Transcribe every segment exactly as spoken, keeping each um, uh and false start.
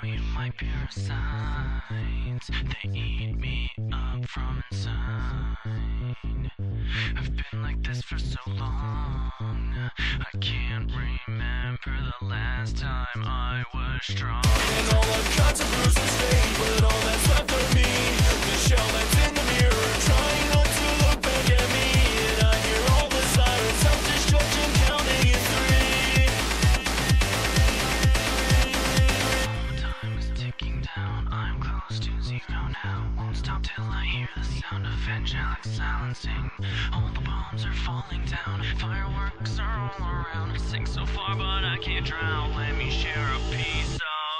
you my parasites. They eat me up from inside. I've been like this for so long, I can't remember the last time I was strong. And all I've got's a bruise and stain, but all that's left of me, the shell that's in the mirror, trying not to look back at me. And I hear all the sirens, self-destruction counting in three. Time is ticking down, I'm close to zero now. Won't stop till I hear the sound of angelic silencing. All the bombs are falling down, fireworks are all around. I sink so far but I can't drown, let me share a piece of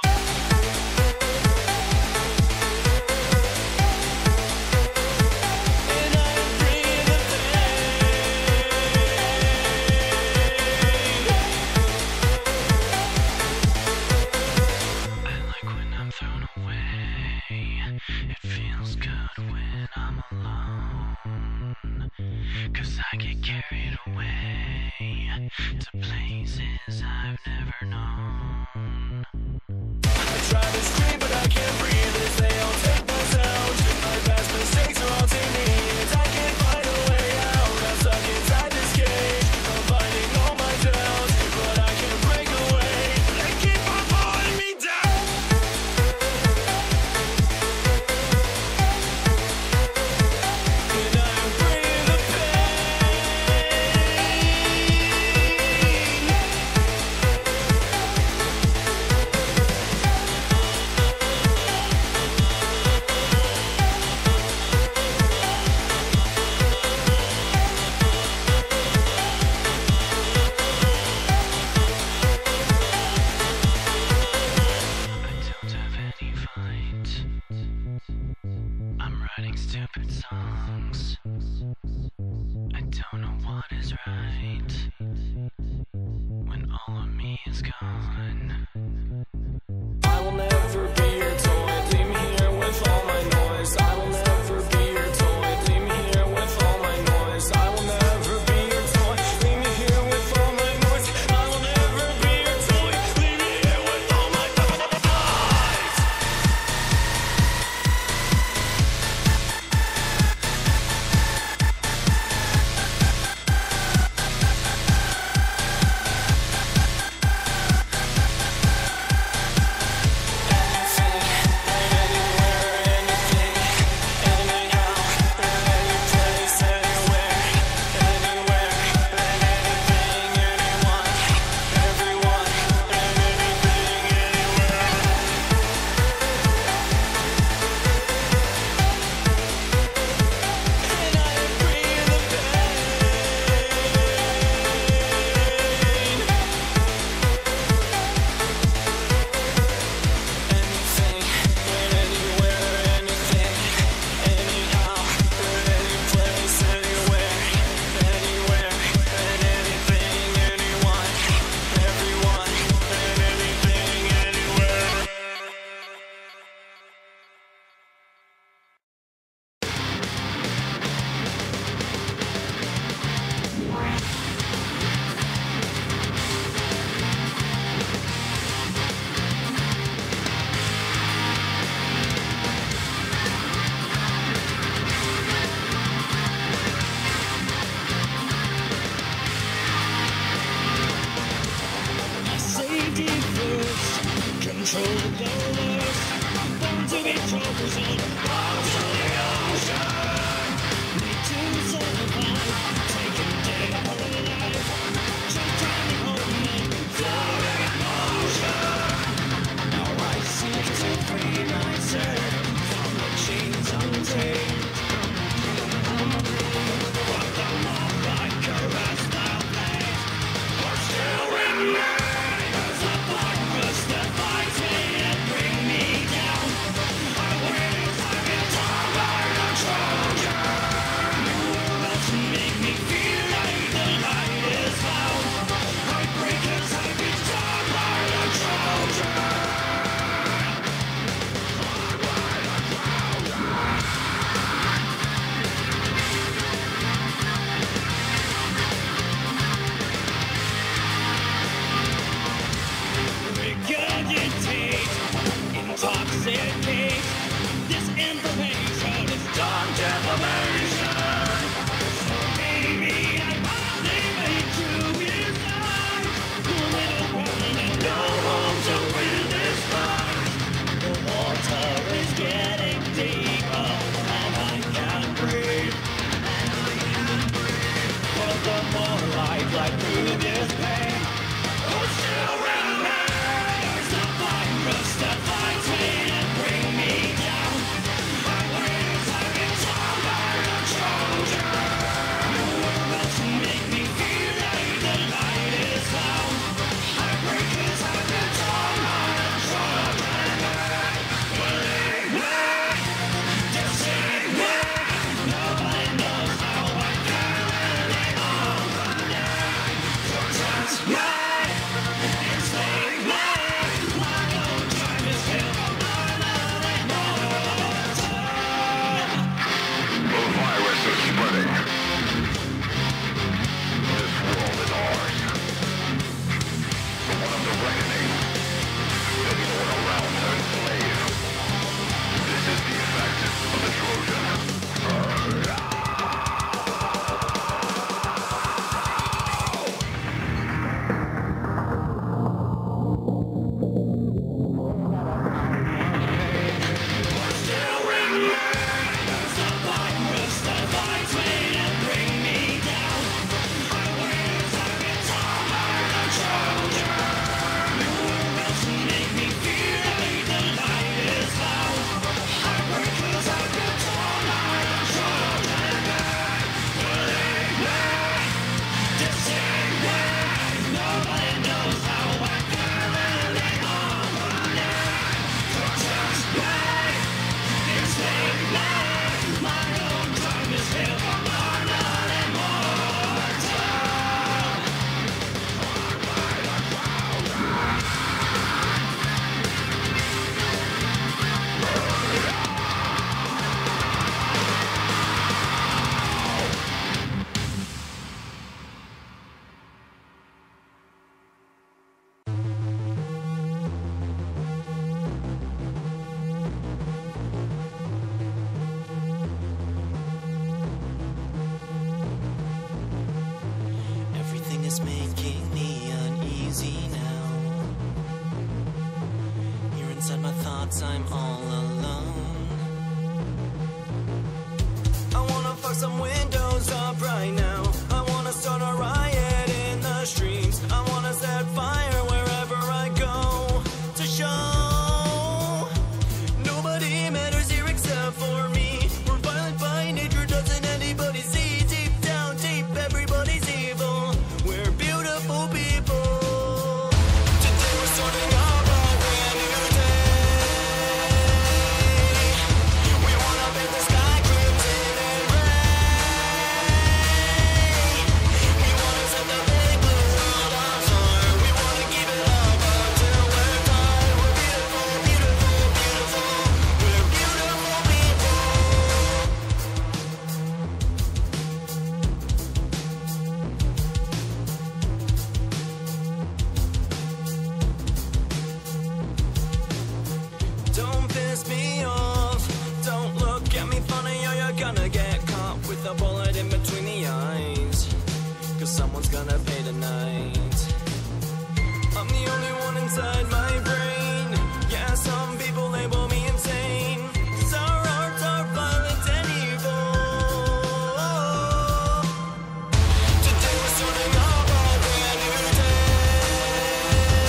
I get carried away to places I've never known. I try to scream but I can't breathe as they all take my sound. My past mistakes are all to me and I can't find a way out. I'm stuck inside this cage, I'm finding all my doubts, but I can't break away. They keep on pulling me down. And I'm breathing the pain. I'm writing stupid songs. I don't know what is right when all of me is gone. I will never be your toy. Leave me here with all my noise. I will never be your toy. Leave me here with all my noise. I will never be your toy. Leave me here with all my noise. I will never be your toy. Leave me here with all my noise. Control the dollars, born to be trophies on the bottom of the ocean. Need to survive, taking day out of life, just trying to hold me, flowing emotion. Now I seek to free myself from the chains untamed. But the more I caress the blade, we're still remain. That fights me and bring me down. I wait for your time. inside my thoughts I'm all alone. I wanna fuck some windows up right now. I wanna start a riot in the streets. I wanna set fire wherever I go to show nobody matters here except for me. We're violent by nature, doesn't anybody see? Deep down, deep, everybody's evil. We're beautiful people. Today we're starting up a brand new day. We wanna paint the sky crimson and gray. We wanna set the big blue world on fire. We wanna keep it up until we're tired. We're beautiful, beautiful, beautiful. We're beautiful people. Don't piss me off. Don't look at me funny or you're gonna get caught with a bullet in between the eyes. Cause someone's gonna pay tonight. I'm the only one inside my brain. Yeah, some people label me insane. Cause our hearts are violent and evil. Today we're starting up a brand new day.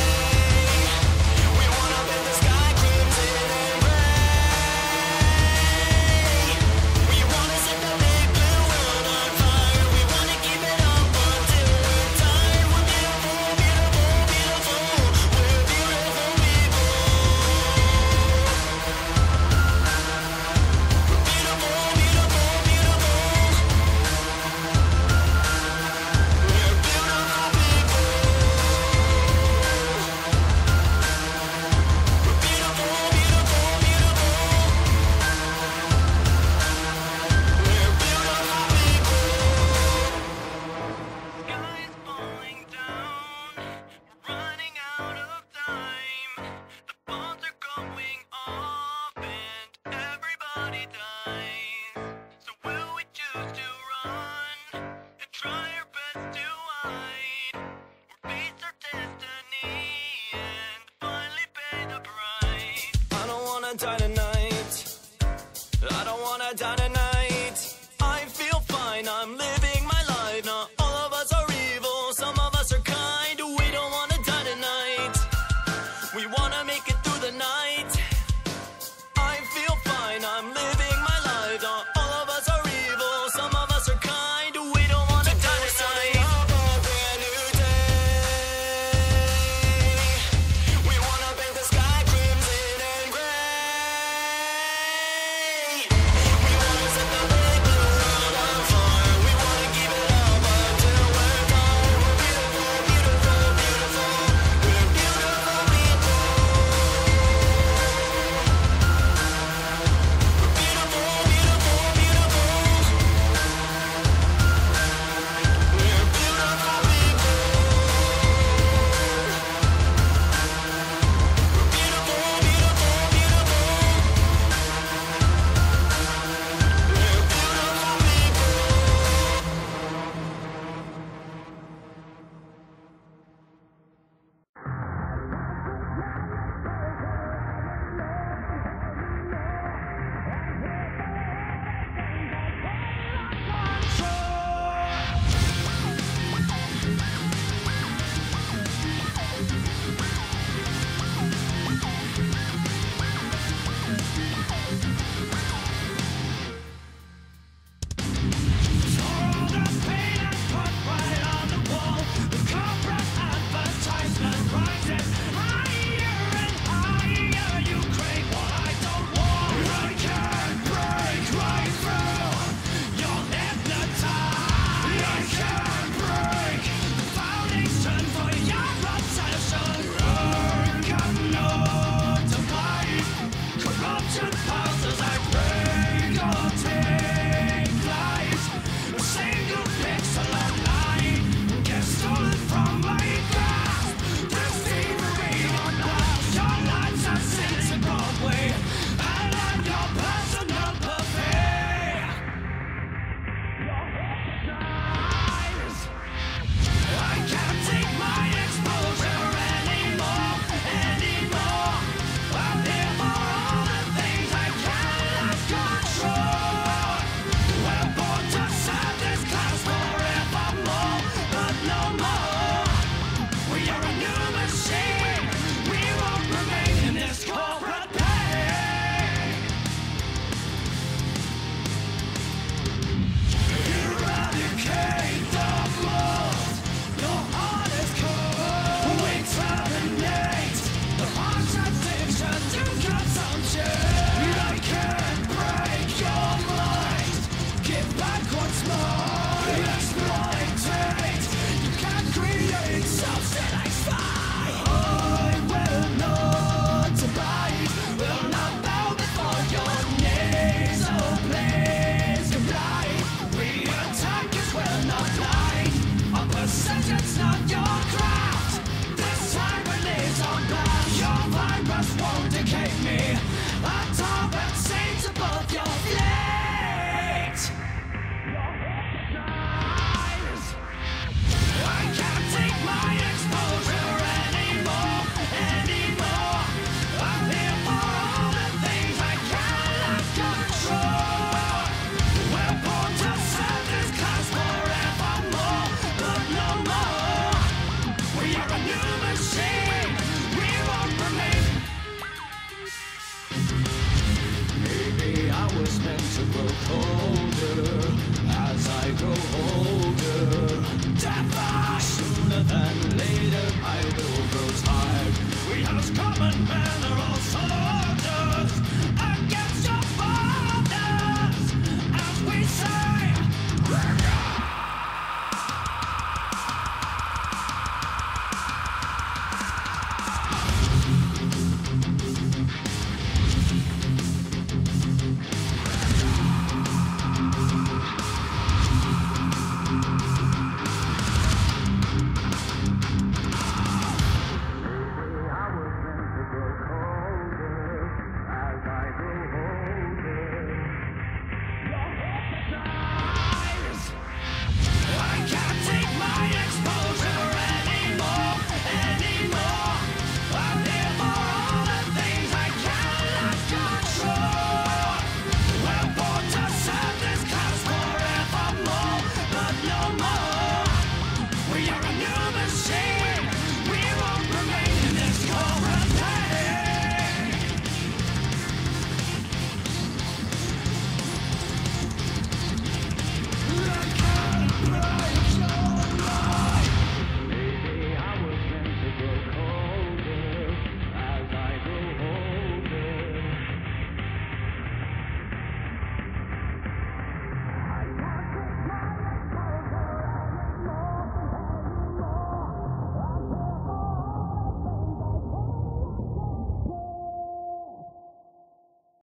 We wanna paint the sky crimson and gray. We wanna set the big blue world on fire. We wanna keep it up until we're tired. We're beautiful, beautiful, beautiful. We're beautiful people. We're beautiful, beautiful, beautiful. We're beautiful people. We're beautiful, beautiful, beautiful. We're beautiful people. Sky's falling down. We're running out of time. The bombs are going off and everybody dies. So will we choose to run and try our best to hide, or face our destiny and finally pay the price? I don't wanna die tonight.